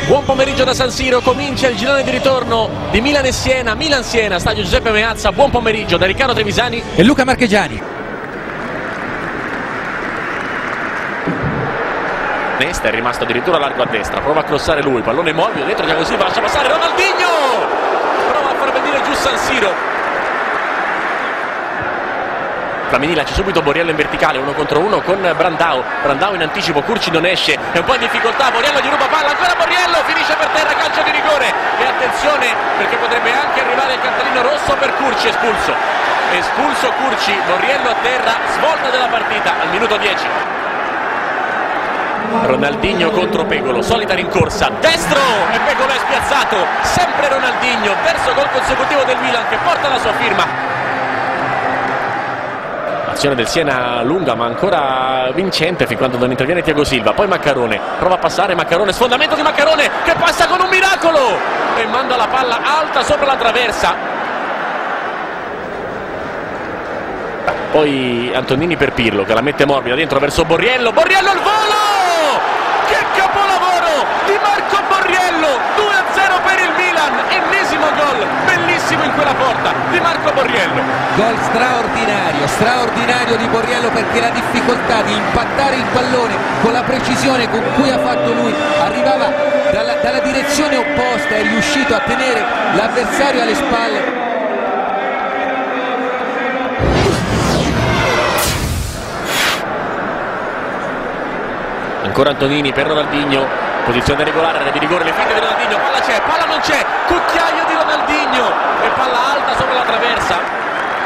Buon pomeriggio da San Siro, comincia il girone di ritorno di Milan e Siena, Milan-Siena, stadio Giuseppe Meazza. Buon pomeriggio da Riccardo Trevisani e Luca Marchegiani. Nesta è rimasto addirittura largo a destra, prova a crossare lui, pallone morbido, dentro Thiago Silva, lascia passare Ronaldinho, prova a far venire giù San Siro. Flaminì lancia subito Borriello in verticale, 1 contro 1 con Brandao in anticipo, Curci non esce, è un po' in difficoltà, Borriello gli ruba palla, ancora Borriello, finisce per terra, calcio di rigore e attenzione perché potrebbe anche arrivare il cartellino rosso per Curci, espulso Curci, Borriello a terra, svolta della partita al minuto 10. Ronaldinho contro Pegolo, solita rincorsa, destro e Pegolo è spiazzato, sempre Ronaldinho, terzo gol consecutivo del Milan che porta la sua firma. Azione del Siena lunga ma ancora vincente fin quando non interviene Thiago Silva, poi Maccarone, prova a passare Maccarone, sfondamento di Maccarone che passa con un miracolo e manda la palla alta sopra la traversa. Poi Antonini per Pirlo che la mette morbida dentro verso Borriello, Borriello al volo! Che capolavoro di Marco Borriello, 2-0 per il Milan, ennesimo gol, bellissimo in quella porta di Marco Borriello. Gol straordinario di Borriello perché la difficoltà di impattare il pallone con la precisione con cui ha fatto lui, arrivava dalla direzione opposta, è riuscito a tenere l'avversario alle spalle. Ancora Antonini per Ronaldinho, posizione regolare, area di rigore, le finte di Ronaldinho, palla c'è, palla non c'è, cucchiaio di Ronaldinho e palla alta sopra la traversa.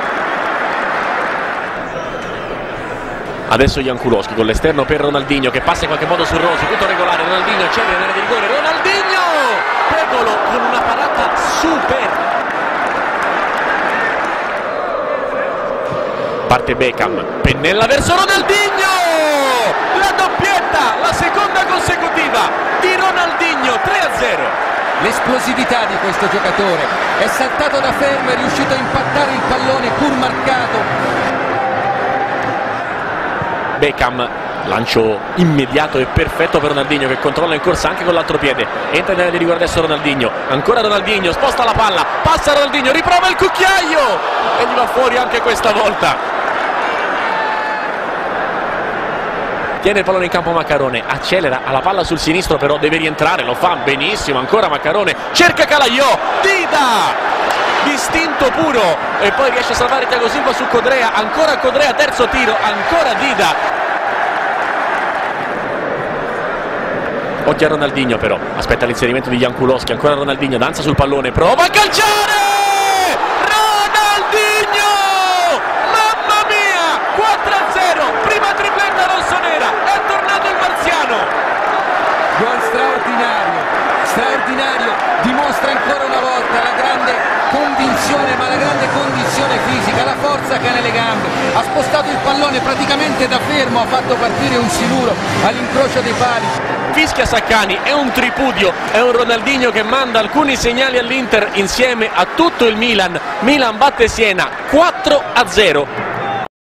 Adesso Jankulowski con l'esterno per Ronaldinho che passa in qualche modo su Rossi, tutto regolare, Ronaldinho accede nell'area di rigore, Ronaldinho! Pegolo con una parata super. Parte Beckham, pennella verso Ronaldinho! La doppietta, la seconda consecutiva di Ronaldinho, 3-0. L'esplosività di questo giocatore, è saltato da fermo, è riuscito a impattare il pallone pur marcato. Beckham, lancio immediato e perfetto per Ronaldinho che controlla in corsa anche con l'altro piede, entra nell'area di rigore adesso Ronaldinho, ancora Ronaldinho, sposta la palla, passa Ronaldinho, riprova il cucchiaio e gli va fuori anche questa volta. Tiene il pallone in campo Maccarone, accelera, ha la palla sul sinistro però deve rientrare, lo fa benissimo, ancora Maccarone, cerca Calaiò, Dida! Distinto puro e poi riesce a salvare Thiago Silva su Codrea, ancora Codrea, terzo tiro, ancora Dida. Occhio a Ronaldinho però, aspetta l'inserimento di Jankulowski, ancora Ronaldinho, danza sul pallone, prova a calciare! Ronaldinho! Mamma mia! 4-0, prima tripletta rossonera, è tornato il marziano! Gol straordinario, dimostra ancora una volta la grande convinzione, ma la grande condizione fisica, la forza che ha nelle gambe, ha spostato il pallone praticamente da fermo, ha fatto partire un siluro all'incrocio dei pali. Fischia Saccani, è un tripudio, è un Ronaldinho che manda alcuni segnali all'Inter insieme a tutto il Milan. Milan batte Siena 4-0.